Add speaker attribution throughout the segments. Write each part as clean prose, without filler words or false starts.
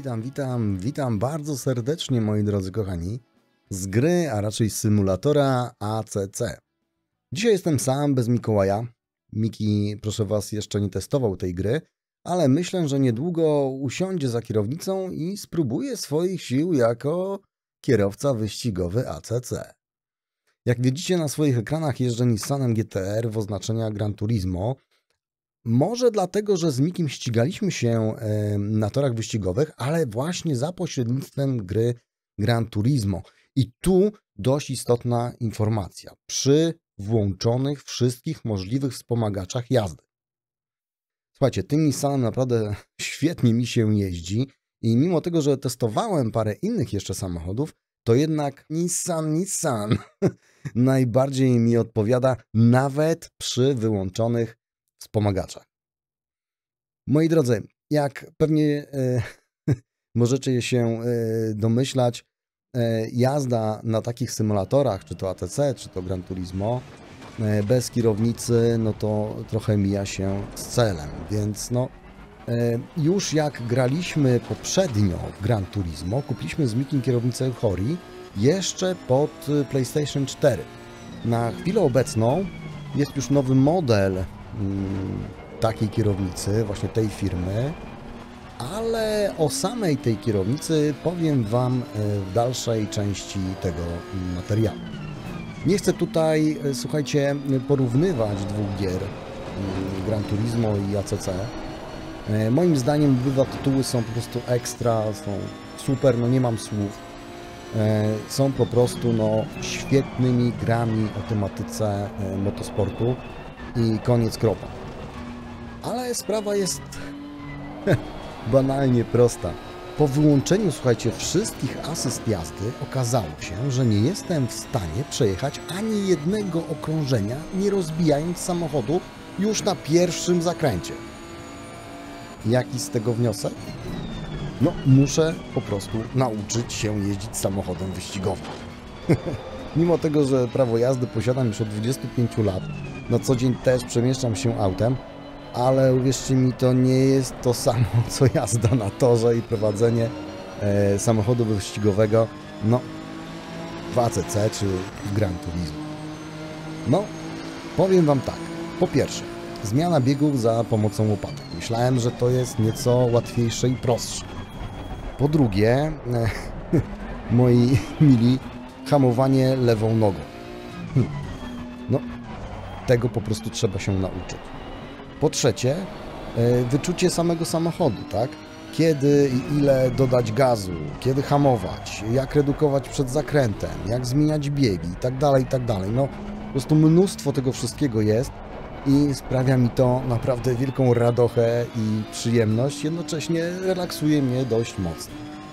Speaker 1: Witam bardzo serdecznie, moi drodzy kochani, z gry, a raczej symulatora ACC. Dzisiaj jestem sam, bez Mikołaja. Miki, proszę was, jeszcze nie testował tej gry, ale myślę, że niedługo usiądzie za kierownicą i spróbuje swoich sił jako kierowca wyścigowy ACC. Jak widzicie na swoich ekranach, jeżdżę Nissanem GT-R w oznaczenia Gran Turismo. Może dlatego, że z Mikim ścigaliśmy się na torach wyścigowych, ale właśnie za pośrednictwem gry Gran Turismo. I tu dość istotna informacja. Przy włączonych wszystkich możliwych wspomagaczach jazdy. Słuchajcie, tym Nissanem naprawdę świetnie mi się jeździ i mimo tego, że testowałem parę innych jeszcze samochodów, to jednak Nissan najbardziej mi odpowiada nawet przy wyłączonych wspomagaczach. Moi drodzy, jak pewnie możecie się domyślać, jazda na takich symulatorach, czy to ACC, czy to Gran Turismo, bez kierownicy, no to trochę mija się z celem. Więc no, już jak graliśmy poprzednio w Gran Turismo, kupiliśmy z Mikiem kierownicę Hori jeszcze pod PlayStation 4. Na chwilę obecną jest już nowy model takiej kierownicy, właśnie tej firmy, ale o samej tej kierownicy powiem wam w dalszej części tego materiału. Nie chcę tutaj, słuchajcie, porównywać dwóch gier, Gran Turismo i ACC. Moim zdaniem obydwa tytuły są po prostu ekstra, są super, no nie mam słów. Są po prostu no, świetnymi grami o tematyce motosportu i koniec, kropa. Ale sprawa jest banalnie prosta. Po wyłączeniu, słuchajcie, wszystkich asyst jazdy okazało się, że nie jestem w stanie przejechać ani jednego okrążenia, nie rozbijając samochodu już na pierwszym zakręcie. Jaki z tego wniosek? No, muszę po prostu nauczyć się jeździć samochodem wyścigowym. Mimo tego, że prawo jazdy posiadam już od 25 lat, na co dzień też przemieszczam się autem, ale uwierzcie mi, to nie jest to samo, co jazda na torze i prowadzenie samochodu wyścigowego, no, w ACC czy w Gran Turismo. No, powiem wam tak. Po pierwsze, zmiana biegów za pomocą łopatek. Myślałem, że to jest nieco łatwiejsze i prostsze. Po drugie, moi mili, hamowanie lewą nogą. No, tego po prostu trzeba się nauczyć. Po trzecie, wyczucie samego samochodu, tak? Kiedy i ile dodać gazu, kiedy hamować, jak redukować przed zakrętem, jak zmieniać biegi i tak dalej. No, po prostu mnóstwo tego wszystkiego jest i sprawia mi to naprawdę wielką radochę i przyjemność, jednocześnie relaksuje mnie dość mocno.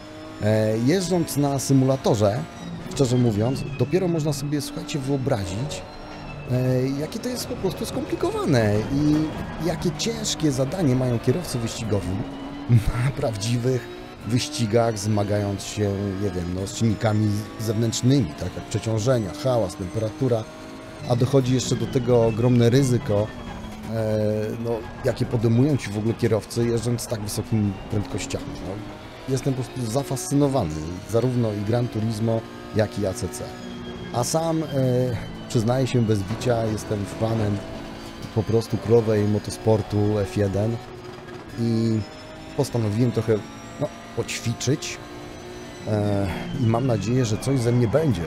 Speaker 1: Jeżdżąc na symulatorze, szczerze mówiąc, dopiero można sobie, słuchajcie, wyobrazić, jakie to jest po prostu skomplikowane i jakie ciężkie zadanie mają kierowcy wyścigowi na prawdziwych wyścigach, zmagając się, nie wiem, no, z czynnikami zewnętrznymi, tak jak przeciążenia, hałas, temperatura, a dochodzi jeszcze do tego ogromne ryzyko, no, jakie podejmują ci w ogóle kierowcy, jeżdżąc z tak wysokimi prędkościami. No, jestem po prostu zafascynowany zarówno i Gran Turismo, jak i ACC. A sam przyznaję się bez bicia, jestem fanem po prostu królowej motosportu F1 i postanowiłem trochę no, poćwiczyć i mam nadzieję, że coś ze mnie będzie,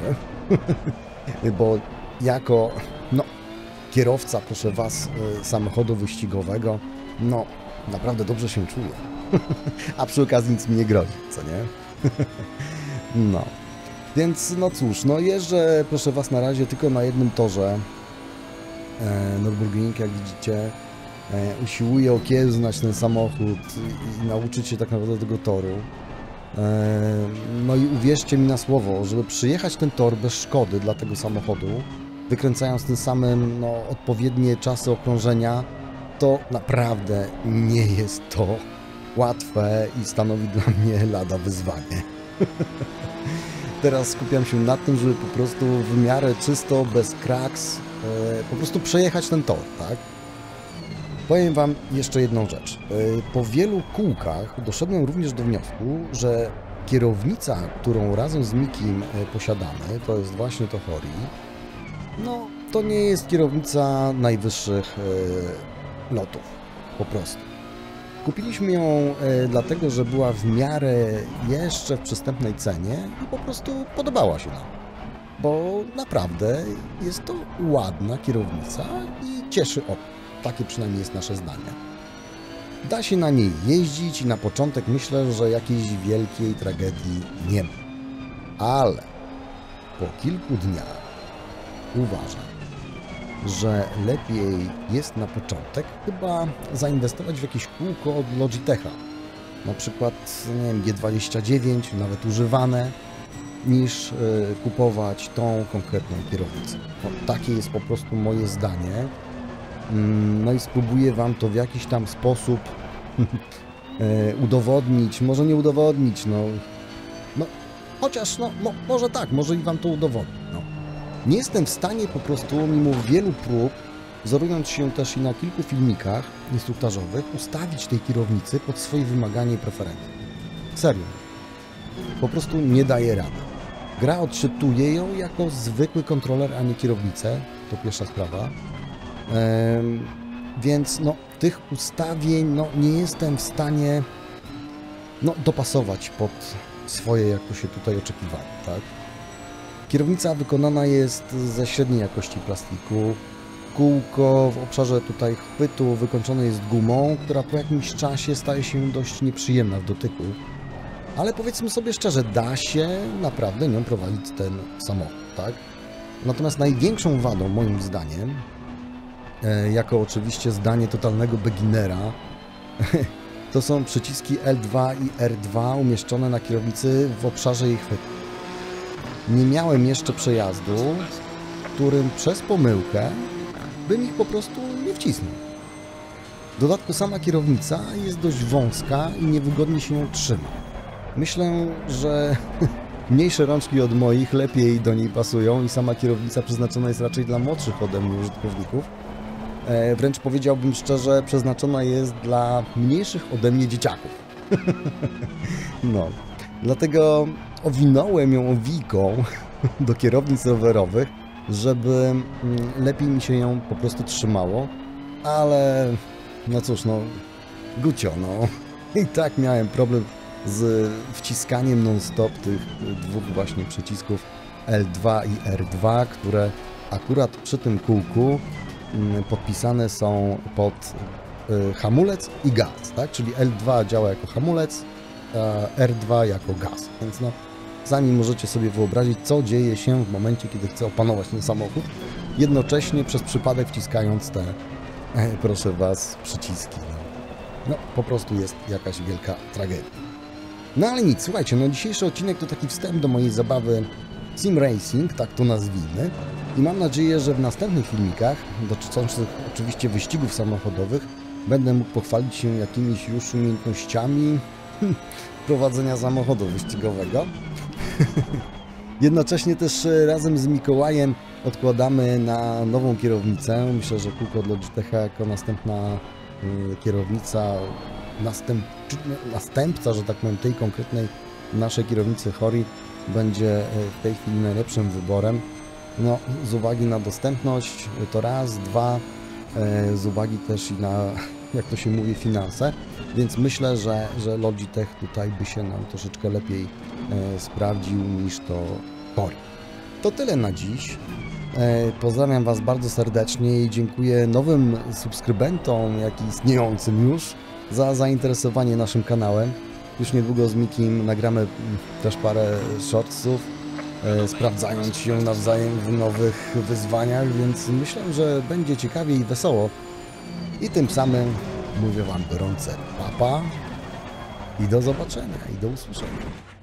Speaker 1: bo jako no, kierowca, proszę was, samochodu wyścigowego, no naprawdę dobrze się czuję, a przy okazji nic mi nie grozi, co nie? No. Więc no cóż, no jeżdżę, proszę was, na razie tylko na jednym torze Nürburgring, jak widzicie. Usiłuję okiełznać ten samochód i nauczyć się tak naprawdę tego toru. No i uwierzcie mi na słowo, żeby przyjechać ten tor bez szkody dla tego samochodu, wykręcając tym samym no, odpowiednie czasy okrążenia, to naprawdę nie jest to łatwe i stanowi dla mnie lada wyzwanie. Teraz skupiam się na tym, żeby po prostu w miarę czysto, bez kraks, po prostu przejechać ten tor, tak? Powiem Wam jeszcze jedną rzecz. Po wielu kółkach doszedłem również do wniosku, że kierownica, którą razem z Mikim posiadamy, to jest właśnie to Hori, no to nie jest kierownica najwyższych lotów, po prostu. Kupiliśmy ją dlatego, że była w miarę jeszcze w przystępnej cenie i po prostu podobała się nam. Bo naprawdę jest to ładna kierownica i cieszy oko. Takie przynajmniej jest nasze zdanie. Da się na niej jeździć i na początek myślę, że jakiejś wielkiej tragedii nie ma. Ale po kilku dniach uważam, że lepiej jest na początek chyba zainwestować w jakieś kółko od Logitecha. Na przykład, nie wiem, G29, nawet używane, niż kupować tą konkretną kierownicę. No, takie jest po prostu moje zdanie. No i spróbuję Wam to w jakiś tam sposób udowodnić, może nie udowodnić, no chociaż, może tak, może i Wam to udowodnię. No. Nie jestem w stanie po prostu, mimo wielu prób, wzorując się też i na kilku filmikach instruktażowych, ustawić tej kierownicy pod swoje wymagania i preferencje. Serio. Po prostu nie daje rady. Gra odczytuje ją jako zwykły kontroler, a nie kierownicę. To pierwsza sprawa. Więc tych ustawień nie jestem w stanie dopasować pod swoje, jak to się tutaj oczekiwało, tak? Kierownica wykonana jest ze średniej jakości plastiku. Kółko w obszarze tutaj chwytu wykończone jest gumą, która po jakimś czasie staje się dość nieprzyjemna w dotyku. Ale powiedzmy sobie szczerze, da się naprawdę nią prowadzić ten samochód, tak? Natomiast największą wadą, moim zdaniem, jako oczywiście zdanie totalnego beginnera, to są przyciski L2 i R2 umieszczone na kierownicy w obszarze jej chwytu. Nie miałem jeszcze przejazdu, w którym przez pomyłkę bym ich po prostu nie wcisnął. W dodatku sama kierownica jest dość wąska i niewygodnie się ją trzyma. Myślę, że mniejsze rączki od moich lepiej do niej pasują i sama kierownica przeznaczona jest raczej dla młodszych ode mnie użytkowników. Wręcz powiedziałbym szczerze, przeznaczona jest dla mniejszych ode mnie dzieciaków. Dlatego owinąłem ją owijką do kierownic rowerowych, żeby lepiej mi się ją po prostu trzymało, ale cóż, gucio, i tak miałem problem z wciskaniem non-stop tych dwóch właśnie przycisków L2 i R2, które akurat przy tym kółku podpisane są pod hamulec i gaz, tak? Czyli L2 działa jako hamulec, a R2 jako gaz. Więc sami możecie sobie wyobrazić, co dzieje się w momencie, kiedy chcę opanować ten samochód, jednocześnie przez przypadek wciskając te, proszę Was, przyciski. Po prostu jest jakaś wielka tragedia. Ale nic, słuchajcie, dzisiejszy odcinek to taki wstęp do mojej zabawy Sim Racing, tak to nazwijmy. I mam nadzieję, że w następnych filmikach, dotyczących oczywiście wyścigów samochodowych, będę mógł pochwalić się jakimiś już umiejętnościami prowadzenia samochodu wyścigowego. Jednocześnie też razem z Mikołajem odkładamy na nową kierownicę. Myślę, że kółko od Logitecha jako następna kierownica, następca, że tak powiem, tej konkretnej naszej kierownicy Hori będzie w tej chwili najlepszym wyborem. Z uwagi na dostępność to raz, dwa, z uwagi też i na, jak to się mówi, finanse, więc myślę, że Logitech tutaj by się nam troszeczkę lepiej sprawdził niż to Hori. To tyle na dziś. Pozdrawiam Was bardzo serdecznie i dziękuję nowym subskrybentom, jak i istniejącym już, za zainteresowanie naszym kanałem. Już niedługo z Mikim nagramy też parę shortsów, sprawdzając się nawzajem w nowych wyzwaniach, więc myślę, że będzie ciekawie i wesoło. I tym samym mówię Wam gorące papa i do zobaczenia i do usłyszenia.